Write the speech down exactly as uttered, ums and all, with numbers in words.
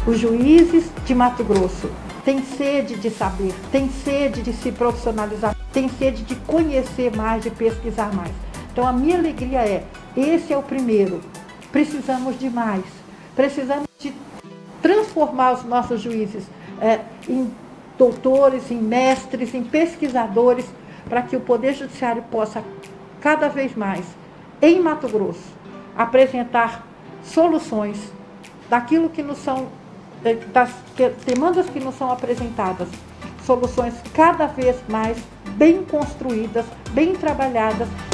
Os juízes de Mato Grosso têm sede de saber, têm sede de se profissionalizar, têm sede de conhecer mais, de pesquisar mais. Então a minha alegria é, esse é o primeiro. Precisamos de mais. Precisamos de transformar os nossos juízes é, em doutores, em mestres, em pesquisadores, para que o Poder Judiciário possa, cada vez mais, em Mato Grosso, apresentar soluções daquilo que nos são, das demandas que nos são apresentadas, soluções cada vez mais bem construídas, bem trabalhadas